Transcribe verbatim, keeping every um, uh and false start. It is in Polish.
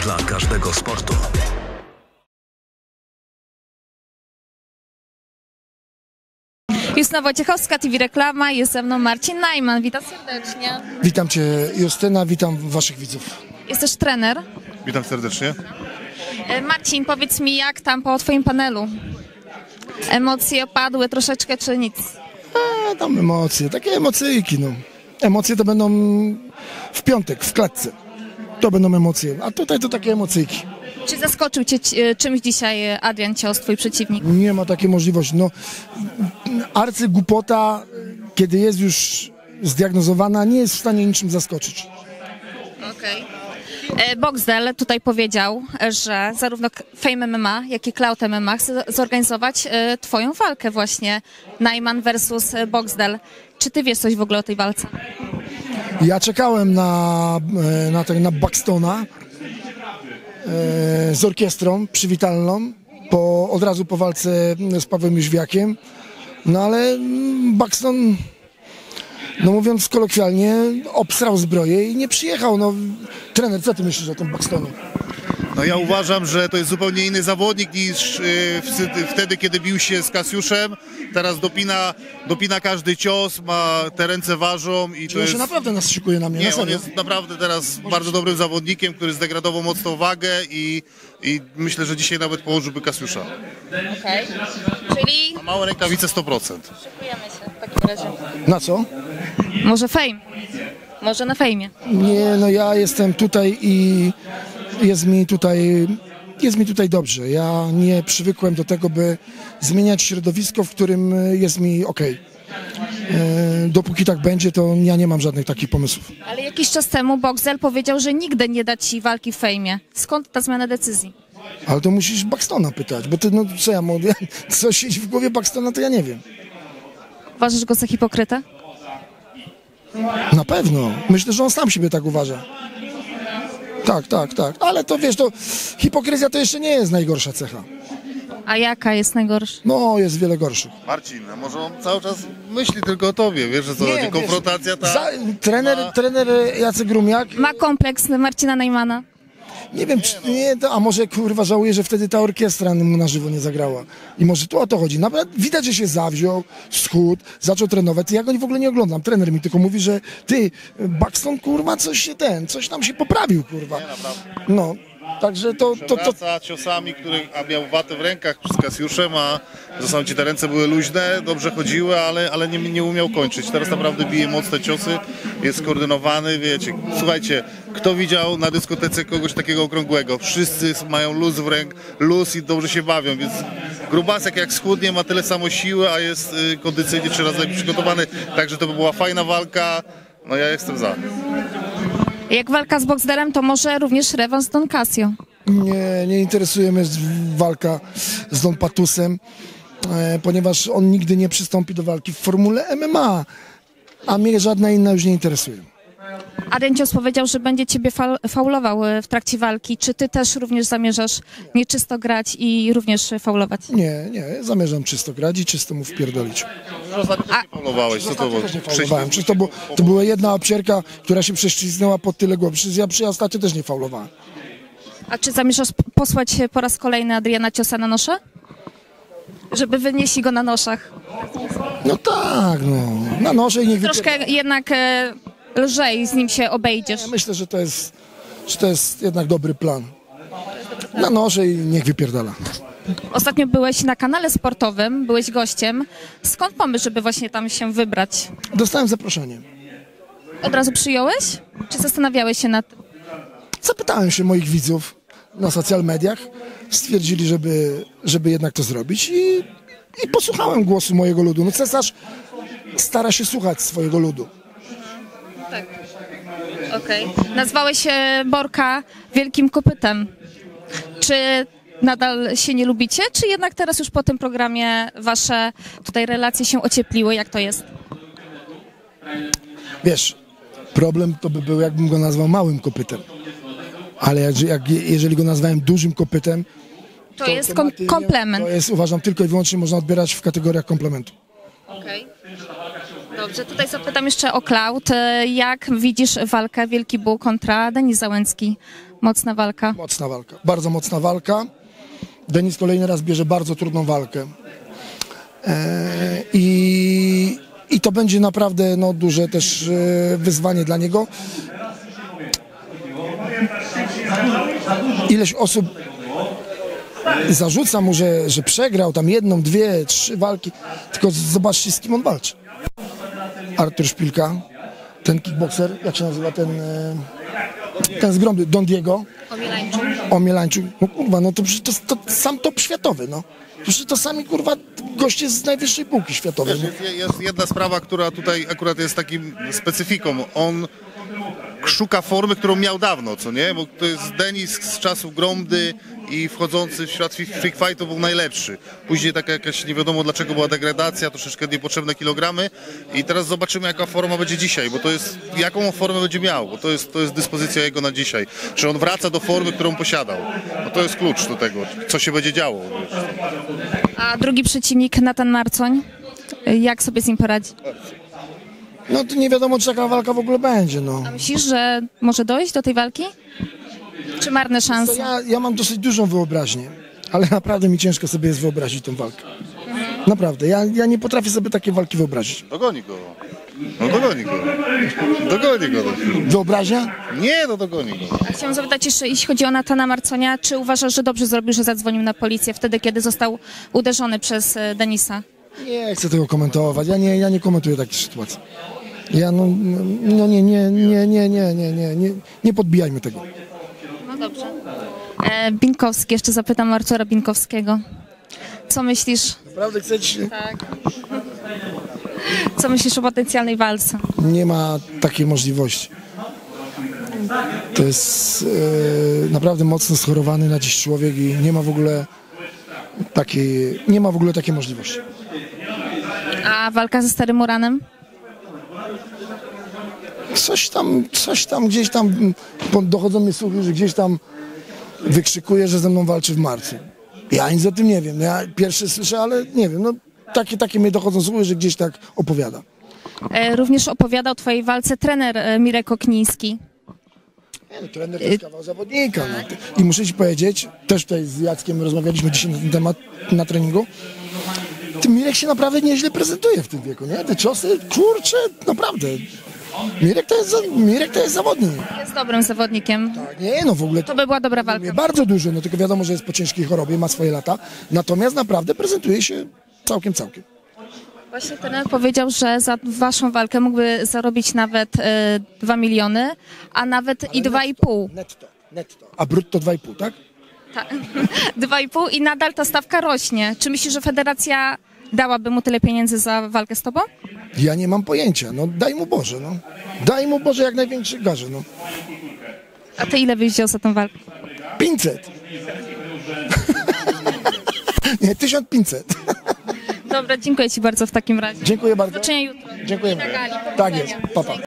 dla każdego sportu. Justyna Wojciechowska, T V Reklama, jest ze mną Marcin Najman. Witam serdecznie. Witam Cię, Justyna, witam Waszych widzów. Jest też trener. Witam serdecznie. Marcin, powiedz mi, jak tam po Twoim panelu? Emocje opadły troszeczkę, czy nic? A, tam emocje, takie emocyjki, no. Emocje to będą w piątek, w klatce. To będą emocje, a tutaj to takie emocyjki. Czy zaskoczył Cię czymś dzisiaj Adrian Cios, Twój przeciwnik? Nie ma takiej możliwości. No, arcygłupota, kiedy jest już zdiagnozowana, nie jest w stanie niczym zaskoczyć. Okej. Okay. Boxdel tutaj powiedział, że zarówno Fame M M A, jak i Cloud M M A chce zorganizować Twoją walkę właśnie, Najman versus Boxdel. Czy Ty wiesz coś w ogóle o tej walce? Ja czekałem na, na, na, na Buxtona z orkiestrą przywitalną, po, od razu po walce z Pawłem Jóźwiakiem, no ale Buxton, no mówiąc kolokwialnie, obsrał zbroję i nie przyjechał. No, trener, co ty myślisz o tym Buxtonie? No ja uważam, że to jest zupełnie inny zawodnik niż yy, wtedy, kiedy bił się z Kasiuszem. Teraz dopina, dopina każdy cios, ma te ręce ważą. I Czy to on jest... się naprawdę nas szykuje na mnie? Nie, na on jest naprawdę teraz bardzo dobrym zawodnikiem, który zdegradował mocno wagę i, i myślę, że dzisiaj nawet położyłby Kasiusza. Okej. Okay. Czyli... Ma małe rękawice sto procent. Szykujemy się w takim razie. Na co? Może Fame. Może na Fejmie. Nie, no ja jestem tutaj i jest mi tutaj, jest mi tutaj dobrze. Ja nie przywykłem do tego, by zmieniać środowisko, w którym jest mi okej. Okay. Dopóki tak będzie, to ja nie mam żadnych takich pomysłów. Ale jakiś czas temu Boxdel powiedział, że nigdy nie da Ci walki w Fejmie. Skąd ta zmiana decyzji? Ale to musisz Buxtona pytać, bo ty, no co ja mówię, co siedzi w głowie Buxtona, to ja nie wiem. Uważasz go za hipokrytę? Na pewno. Myślę, że on sam siebie tak uważa. Tak, tak, tak. Ale to wiesz, to hipokryzja to jeszcze nie jest najgorsza cecha. A jaka jest najgorsza? No, jest wiele gorszych. Marcin, a może on cały czas myśli tylko o tobie, wiesz, że co chodzi? Konfrontacja ta... Za, trener, ma... trener Jacek Rumiak... Ma kompleks Marcina Najmana? Nie wiem, czy nie, to, a może kurwa żałuję, że wtedy ta orkiestra mu na żywo nie zagrała. I może tu o to chodzi. Naprawdę widać, że się zawziął, schudł, zaczął trenować. Ja go w ogóle nie oglądam. Trener mi tylko mówi, że ty, Buxton, kurwa, coś się ten, coś tam się poprawił, kurwa. Nie, naprawdę. No, także to... to, to, to... ciosami, który a miał watę w rękach z Kasiuszem, a w zasadzie te ręce były luźne, dobrze chodziły, ale, ale nie, nie umiał kończyć. Teraz naprawdę bije mocne ciosy, jest skoordynowany, wiecie. Słuchajcie, kto widział na dyskotece kogoś takiego okrągłego? Wszyscy mają luz w ręk, luz i dobrze się bawią, więc grubasek jak schudnie ma tyle samo siły, a jest y, kondycyjnie trzy razy lepiej przygotowany, także to by była fajna walka, no ja jestem za. Jak walka z Boxdelem, to może również rewanż z Don Casio. Nie, nie interesuje mnie walka z Don Patusem, e, ponieważ on nigdy nie przystąpi do walki w formule M M A, a mnie żadna inna już nie interesuje. Adrian Cios powiedział, że będzie ciebie fa faulował w trakcie walki. Czy ty też również zamierzasz nieczysto grać i również faulować? Nie, nie, zamierzam czysto grać i czysto mu wpierdolić. Ostatnio też nie faulowałeś, co to było? Też nie faulowałem. Przecież to, było, to była jedna obcierka, która się prześlizgnęła pod tyle głowy. Przecież ja przy ostatnio też nie faulowałem. A czy zamierzasz posłać po raz kolejny Adriana Ciosa na nosze? Żeby wynieśli go na noszach. No tak, no. Na noże i niech Troszkę wypier... jednak e, lżej z nim się obejdziesz. Ja myślę, że to jest, że to jest jednak dobry plan. Na noże i niech wypierdala. Ostatnio byłeś na kanale sportowym, byłeś gościem. Skąd pomysł, żeby właśnie tam się wybrać? Dostałem zaproszenie. Od razu przyjąłeś? Czy zastanawiałeś się nad tym? Zapytałem się moich widzów na social mediach. Stwierdzili, żeby, żeby jednak to zrobić i, i posłuchałem głosu mojego ludu. No cesarz stara się słuchać swojego ludu. Tak. Okej. Okay. Nazwałeś się Borka wielkim kopytem. Czy nadal się nie lubicie, czy jednak teraz już po tym programie wasze tutaj relacje się ociepliły? Jak to jest? Wiesz, problem to by był, jakbym go nazwał małym kopytem. Ale jak, jak, jeżeli go nazwałem dużym kopytem, to, to jest kom komplement. To jest, uważam, tylko i wyłącznie można odbierać w kategoriach komplementu. Okej. Okay. Dobrze. Dobrze, tutaj zapytam jeszcze o Cloud. E, Jak widzisz walkę Wielki Buł kontra Denis Załęcki? Mocna walka. Mocna walka, bardzo mocna walka. Denis kolejny raz bierze bardzo trudną walkę. E, i, I to będzie naprawdę no, duże też e, wyzwanie dla niego. Ileś osób zarzuca mu, że, że przegrał tam jedną, dwie, trzy walki. Tylko zobaczcie, z kim on walczy. Artur Szpilka, ten kickbokser, jak się nazywa ten, e, ten z Gromdy, Don Diego. Omielańczuk. Omielańczuk, no kurwa, no to, przecież to, to sam top światowy, no. Przecież to sami, kurwa, goście z najwyższej półki światowej. Wiesz, jest, jest jedna sprawa, która tutaj akurat jest takim specyfiką. On szuka formy, którą miał dawno, co nie? Bo to jest Denis z czasów Gromdy i wchodzący w świat freak fightu był najlepszy. Później taka jakaś, nie wiadomo dlaczego, była degradacja, troszeczkę niepotrzebne kilogramy i teraz zobaczymy, jaka forma będzie dzisiaj, bo to jest, jaką formę będzie miał, bo to jest, to jest dyspozycja jego na dzisiaj. Czy on wraca do formy, którą posiadał? No to jest klucz do tego, co się będzie działo. Wiesz. A drugi przeciwnik, Nathan Marcoń. Jak sobie z nim poradzi? No to nie wiadomo, czy taka walka w ogóle będzie, no. A myślisz, że może dojść do tej walki? Czy marne To szanse? ja, ja mam dosyć dużą wyobraźnię, ale naprawdę mi ciężko sobie jest wyobrazić tę walkę. Naprawdę, ja, ja nie potrafię sobie takiej walki wyobrazić. Dogoni go. No dogoni go. Dogoni go. Wyobraźnia? Nie, no dogoni go. A chciałam zapytać jeszcze, jeśli chodzi o Nathana Marconia, czy uważasz, że dobrze zrobił, że zadzwonił na policję wtedy, kiedy został uderzony przez e, Denisa? Nie chcę tego komentować, ja nie, ja nie komentuję takich sytuacji. Ja no, no nie, nie, nie, nie, nie, nie, nie, nie, nie podbijajmy tego. No dobrze. E, Binkowski, jeszcze zapytam Artura Binkowskiego. Co myślisz? Naprawdę chcecie? Tak. Co myślisz o potencjalnej walce? Nie ma takiej możliwości. To jest e, naprawdę mocno schorowany na dziś człowiek i nie ma w ogóle takiej, nie ma w ogóle takiej możliwości. A walka ze Starym Muranem? Coś tam, coś tam gdzieś tam, bo dochodzą mnie słuchy, że gdzieś tam wykrzykuje, że ze mną walczy w marcu. Ja nic o tym nie wiem, ja pierwszy słyszę, ale nie wiem, no takie, takie mnie dochodzą słuchy, że gdzieś tak opowiada. E, również opowiada o twojej walce trener e, Mirek Okniński. Nie, no, trener to jest kawał zawodnika. No. I muszę ci powiedzieć, też tutaj z Jackiem rozmawialiśmy dzisiaj na ten temat na treningu, ten Mirek się naprawdę nieźle prezentuje w tym wieku, nie? Te ciosy, kurczę, naprawdę. Mirek to jest, za- Mirek to jest zawodnik. Jest dobrym zawodnikiem. Tak, nie, no w ogóle To by była dobra walka. Mnie bardzo dużo, no tylko wiadomo, że jest po ciężkiej chorobie, ma swoje lata, natomiast naprawdę prezentuje się całkiem, całkiem. Właśnie trener powiedział, że za waszą walkę mógłby zarobić nawet e, dwa miliony, a nawet i dwa i pół. Netto, netto. A brutto dwa i pół, tak? Tak. Dwa i pół i nadal ta stawka rośnie. Czy myślisz, że federacja dałaby mu tyle pieniędzy za walkę z tobą? Ja nie mam pojęcia, no daj mu Boże, no. Daj mu Boże jak największy garze, no. A ty ile byś wziął za tą walkę? pięćset. Nie, tysiąc pięćset. Dobra, dziękuję ci bardzo w takim razie. Dziękuję bardzo. Do zobaczenia jutro. Dziękujemy. Na gali. Tak jest, papa. Pa.